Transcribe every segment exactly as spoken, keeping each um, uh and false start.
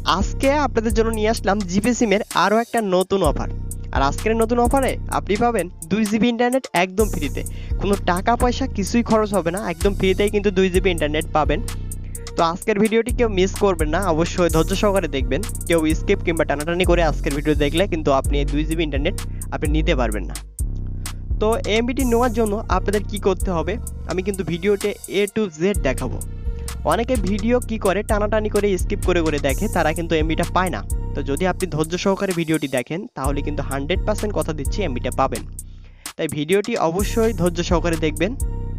আজকে আপনাদের জন্য নিয়ে আসলাম জিপি সিমের আরও একটা নতুন অফার। আর আজকের নতুন অফারে আপনি পাবেন দুই জিবি ইন্টারনেট একদম ফ্রিতে, কোনো টাকা পয়সা কিছুই খরচ হবে না, একদম ফ্রিতেই কিন্তু দুই জিবি ইন্টারনেট পাবেন। তো আজকের ভিডিওটি কেউ মিস করবেন না, অবশ্যই ধৈর্য সহকারে দেখবেন। কেউ স্কিপ কিংবা টানাটানি করে আজকের ভিডিও দেখলে কিন্তু আপনি এই দুই জিবি ইন্টারনেট আপনি নিতে পারবেন না। তো এমবিটি নেওয়ার জন্য আপনাদের কি করতে হবে আমি কিন্তু ভিডিওতে এ টু জেড দেখাবো। অনেকে ভিডিও কি করে টানাটানি করে স্কিপ করে করে দেখে, তারা কিন্তু এমবিটা পায় না। তো যদি আপনি ধৈর্য সহকারে ভিডিওটি দেখেন তাহলে কিন্তু হান্ড্রেড পার্সেন্ট কথা দিচ্ছি এমবিটা পাবেন। তাই ভিডিওটি অবশ্যই ধৈর্য সহকারে দেখবেন।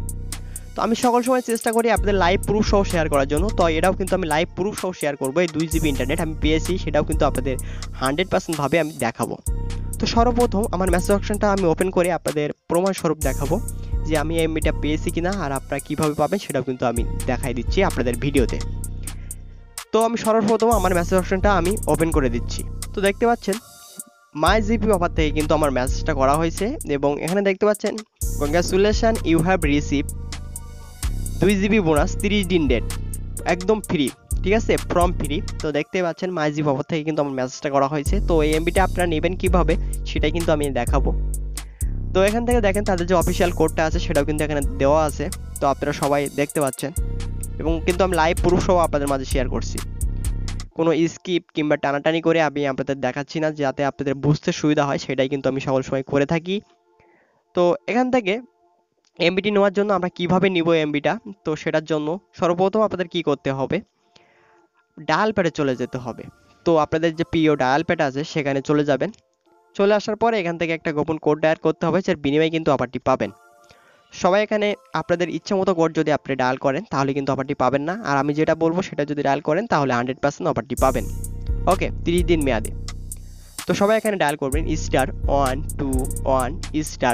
তো আমি সকল সময় চেষ্টা করি আপনাদের লাইভ প্রুফ সহ শেয়ার করার জন্য, তো এটাও কিন্তু আমি লাইভ প্রুফ সহ শেয়ার করবো। এই দুই জিবি ইন্টারনেট আমি পেয়েছি, সেটাও কিন্তু আপনাদের হান্ড্রেড পার্সেন্ট ভাবে আমি দেখাবো। তো সর্বপ্রথম আমার মেসেজ অপশনটা আমি ওপেন করে আপনাদের প্রমাণ স্বরূপ দেখাবো যে আমি এমবিটা পেয়েছি কিনা, আর আপনারা কিভাবে পাবেন সেটাও কিন্তু আমি দেখাই দিচ্ছি আপনাদের ভিডিওতে। তো আমি সর্বপ্রথম আমার মেসেজ অপশনটা আমি ওপেন করে দিচ্ছি। তো দেখতে পাচ্ছেন মাই জিপি অফার থেকে কিন্তু আমার মেসেজটা করা হয়েছে, এবং এখানে দেখতে পাচ্ছেন কংগ্রাচুলেশন ইউ হ্যাভ রিসিভ দুই জিবি বোনাস তিরিশ দিন ডেট একদম ফ্রি, ঠিক আছে, ফ্রম ফ্রি। তো দেখতে পাচ্ছেন মাই জিপি অফার থেকে কিন্তু আমার মেসেজটা করা হয়েছে। তো এই এমবিটা আপনারা নেবেন কিভাবে সেটাই কিন্তু আমি দেখাবো। তো এখান থেকে দেখেন তাদের যে অফিসিয়াল কোডটা আছে সেটাও কিন্তু এখানে দেওয়া আছে, তো আপনারা সবাই দেখতে পাচ্ছেন, এবং কিন্তু আমি লাইভ প্রুফ সহ আপনাদের মাঝে শেয়ার করছি। কোনো স্কিপ কিংবা টানাটানি করে আমি আপনাদের দেখাচ্ছি না, যাতে আপনাদের বুঝতে সুবিধা হয়, সেটাই কিন্তু আমি সকল সময় করে থাকি। তো এখান থেকে এমবিটি নেওয়ার জন্য আমরা কিভাবে নিব এমবিটা, তো সেটার জন্য সর্বপ্রথম আপনাদের কি করতে হবে, ডায়াল প্যাডে চলে যেতে হবে। তো আপনাদের যে প্রিয় ডায়াল প্যাড আছে সেখানে চলে যাবেন। চলে আসার পরে এখান থেকে একটা গোপন কোড ডায়াল করতে হবে, যার বিনিময়ে কিন্তু অফারটি পাবেন। সবাই এখানে আপনাদের ইচ্ছা মতো কোড যদি আপনি ডায়াল করেন তাহলে কিন্তু অফারটি পাবেন না, আর আমি যেটা বলবো সেটা যদি ডায়াল করেন তাহলে হান্ড্রেড পার্সেন্ট অফারটি পাবেন। ওকে, তিরিশ দিন মেয়াদে। তো সবাই এখানে ডায়াল করবেন star one two one star.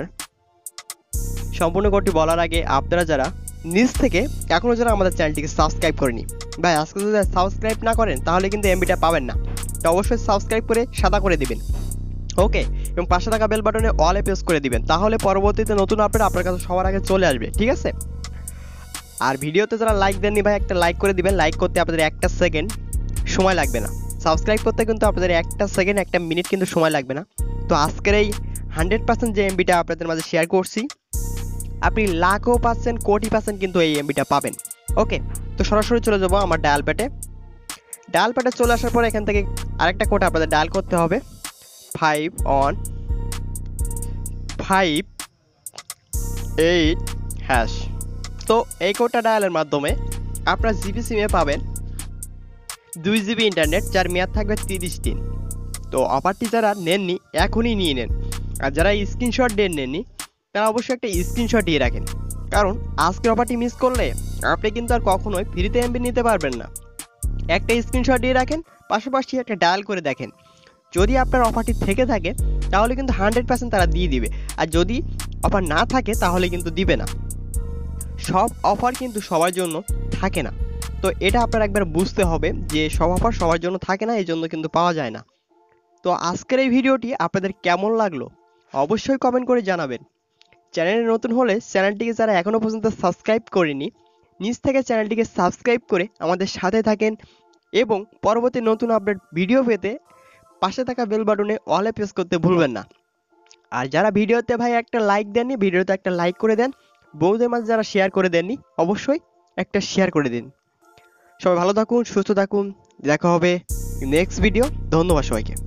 সম্পূর্ণ কোডটি বলার আগে আপনারা যারা নিজ থেকে এখনও যারা আমাদের চ্যানেলটিকে সাবস্ক্রাইব করেনি, ভাই আজকে যদি সাবস্ক্রাইব না করেন তাহলে কিন্তু এমবিটা পাবেন না। তো অবশ্যই সাবস্ক্রাইব করে সাদা করে দিবেন, ওকে, এবং পাশে থাকা বেল বাটনে অলে প্রেস করে দিবেন, তাহলে পরবর্তীতে নতুন আপডেট আপনার কাছে সবার আগে চলে আসবে, ঠিক আছে। আর ভিডিওতে যারা লাইক দেননি ভাই একটা লাইক করে দিবেন, লাইক করতে আপনাদের একটা সেকেন্ড সময় লাগবে না, সাবস্ক্রাইব করতে কিন্তু আপনাদের একটা সেকেন্ড একটা মিনিট কিন্তু সময় লাগবে না। তো আজকের এই হান্ড্রেড পার্সেন্ট যে এমবিটা আপনাদের মাঝে শেয়ার করছি, আপনি লাখও পার্সেন্ট কোটি পার্সেন্ট কিন্তু এই এমবিটা পাবেন। ওকে, তো সরাসরি চলে যাবো আমার ডায়াল প্যাডে। ডায়াল প্যাডে চলে আসার পর এখান থেকে আরেকটা কোড আপনাদের ডায়াল করতে হবে, five one five eight hash. তো এই কোডটা ডায়ালের মাধ্যমে আপনার জিপি সিমে পাবেন দুই জিবি ইন্টারনেট, যার মেয়াদ থাকবে তিরিশ দিন। তো অফারটি যারা নেননি এখনই নিয়ে নেন, আর যারা স্ক্রিনশট দিয়ে নেননি তারা অবশ্যই একটা স্ক্রিনশট দিয়ে রাখেন, কারণ আজকের অফারটি মিস করলে আপনি কিন্তু আর কখনোই ফ্রিতে এমবি নিতে পারবেন না। একটা স্ক্রিনশট দিয়ে রাখেন, পাশাপাশি একটা ডায়াল করে দেখেন, যদি আপনার অফারটি থেকে থাকে তাহলে কিন্তু হান্ড্রেড পার্সেন্ট তারা দিয়ে দিবে, আর যদি অফার না থাকে তাহলে কিন্তু দিবে না। সব অফার কিন্তু সবার জন্য থাকে না, তো এটা আপনার একবার বুঝতে হবে যে সব অফার সবার জন্য থাকে না, এই জন্য কিন্তু পাওয়া যায় না। তো আজকের এই ভিডিওটি আপনাদের কেমন লাগলো অবশ্যই কমেন্ট করে জানাবেন। চ্যানেলে নতুন হলে চ্যানেলটিকে যারা এখনও পর্যন্ত সাবস্ক্রাইব করেনি, নিজ থেকে চ্যানেলটিকে সাবস্ক্রাইব করে আমাদের সাথে থাকেন, এবং পরবর্তী নতুন আপডেট ভিডিও পেতে পাশে থাকা বেল বাটনে অলে প্রেস করতে ভুলবেন না। আর যারা ভিডিওতে ভাই একটা লাইক দেননি, ভিডিওতে একটা লাইক করে দেন। বউদের মাঝে যারা শেয়ার করে দেননি অবশ্যই একটা শেয়ার করে দিন। সবাই ভালো থাকুন, সুস্থ থাকুন, দেখা হবে নেক্সট ভিডিও। ধন্যবাদ সবাইকে।